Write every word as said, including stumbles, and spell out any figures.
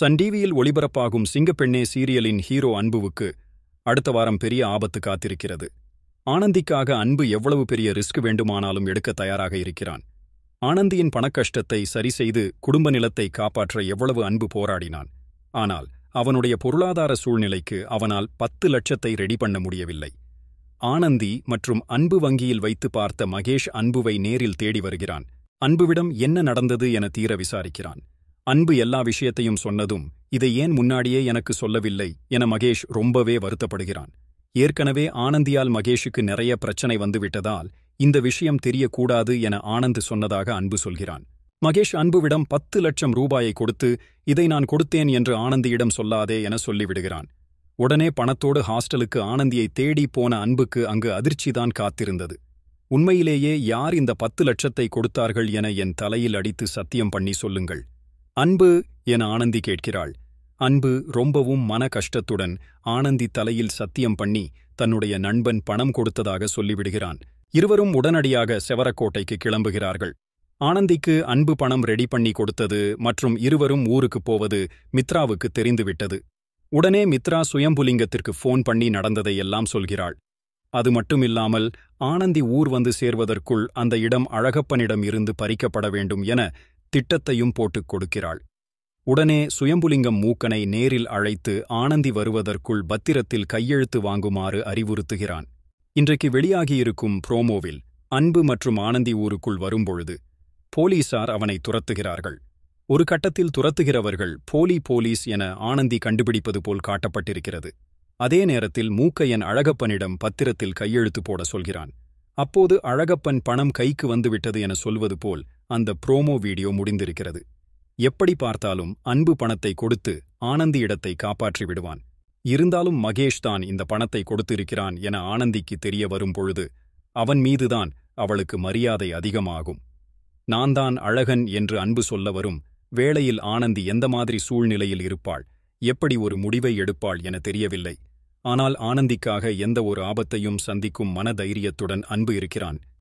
Sun டிவியில் ஒளிபரப்பாகும் சிங்கப்பெண்ணே சீரியலின் hero அன்புவுக்கு அடுத்த வாரம் பெரிய ஆபத்து காத்திருக்கிறது. ஆனந்திக்காக அன்பு எவ்வளவு பெரிய ரிஸ்க் வேண்டுமானாலும் எடுக்க தயாராக இருக்கிறான். ஆனந்தியின் பணக்கஷ்டத்தை சரிசெய்து குடும்ப நிலத்தை காப்பாற்ற எவ்வளவு அன்பு போராடினான். ஆனால் அவனுடைய பொருளாதார சூழ்நிலைக்கு அவனால் பத்து லட்சத்தை ரெடி பண்ண முடியவில்லை. ஆனந்தி மற்றும் அன்பு வங்கியில் வைத்து பார்த்த மகேஷ் அன்புவை நேரில் தேடி வருகிறான். அன்புவிடம் என்ன நடந்தது என தீர விசாரிக்கிறான். அன்பு எல்லா விஷயத்தையும் சொன்னதும் இதை ஏன் முன்னாடியே எனக்கு சொல்லவில்லை என மகேஷ் ரொம்பவே வருத்தப்படுகிறான். ஏற்கனவே ஆனந்தியால் மகேஷுக்கு நிறைய பிரச்சனை வந்துவிட்டதால் இந்த விஷயம் தெரியக்கூடாது என ஆனந்த் சொன்னதாக அன்பு சொல்கிறான். மகேஷ் அன்புவிடம் பத்து லட்சம் ரூபாயை கொடுத்து இதை நான் கொடுத்தேன் என்று ஆனந்தியிடம் சொல்லாதே என சொல்லிவிடுகிறான். உடனே பணத்தோடு ஹாஸ்டலுக்கு ஆனந்தியை தேடி போன அன்புக்கு அங்கு அதிர்ச்சிதான் காத்திருந்தது. உண்மையிலேயே யார் இந்த பத்து லட்சத்தை கொடுத்தார்கள் என என் தலையில் அடித்து சத்தியம் பண்ணி சொல்லுங்கள் அன்பு என ஆனந்தி கேட்கிறாள். அன்பு ரொம்பவும் மன கஷ்டத்துடன் ஆனந்தி தலையில் சத்தியம் பண்ணி தன்னுடைய நண்பன் பணம் கொடுத்ததாக சொல்லிவிடுகிறான். இருவரும் உடனடியாக செவரக்கோட்டைக்கு கிளம்புகிறார்கள். ஆனந்திக்கு அன்பு பணம் ரெடி பண்ணி கொடுத்தது மற்றும் இருவரும் ஊருக்கு போவது மித்ராவுக்கு தெரிந்துவிட்டது. உடனே மித்ரா சுயம்புலிங்கத்திற்கு ஃபோன் பண்ணி நடந்ததையெல்லாம் சொல்கிறாள். அது மட்டுமில்லாமல் ஆனந்தி ஊர் வந்து சேர்வதற்குள் அந்த இடம் அழகப்பனிடம் இருந்து பறிக்கப்பட வேண்டும் என திட்டத்தையும் போட்டுக் கொடுக்கிறாள். உடனே சுயம்புலிங்கம் மூக்கனை நேரில் அழைத்து ஆனந்தி வருவதற்குள் பத்திரத்தில் கையெழுத்து வாங்குமாறு அறிவுறுத்துகிறான். இன்றைக்கு வெளியாகியிருக்கும் புரோமோவில் அன்பு மற்றும் ஆனந்தி ஊருக்குள் வரும்பொழுது போலீசார் அவனை துரத்துகிறார்கள். ஒரு கட்டத்தில் துரத்துகிறவர்கள் போலி போலீஸ் என ஆனந்தி கண்டுபிடிப்பது போல் காட்டப்பட்டிருக்கிறது. அதே நேரத்தில் மூக்கையன் அழகப்பனிடம் பத்திரத்தில் கையெழுத்து போட சொல்கிறான். அப்போது அழகப்பன் பணம் கைக்கு வந்துவிட்டது என சொல்வது போல் அந்த புரோமோ வீடியோ முடிந்திருக்கிறது. எப்படி பார்த்தாலும் அன்பு பணத்தை கொடுத்து ஆனந்தி இடத்தை காப்பாற்றி விடுவான். இருந்தாலும் மகேஷ் தான் இந்த பணத்தை கொடுத்திருக்கிறான் என ஆனந்திக்கு தெரிய வரும் பொழுது அவன் மீதுதான் அவளுக்கு மரியாதை அதிகமாகும். நான் தான் அழகன் என்று அன்பு சொல்ல வரும் வேளையில் ஆனந்தி எந்த மாதிரி சூழ்நிலையில் இருப்பாள், எப்படி ஒரு முடிவை எடுப்பாள் என தெரியவில்லை. ஆனால் ஆனந்திக்காக எந்த ஒரு ஆபத்தையும் சந்திக்கும் மன தைரியத்துடன் அன்பு இருக்கிறான்.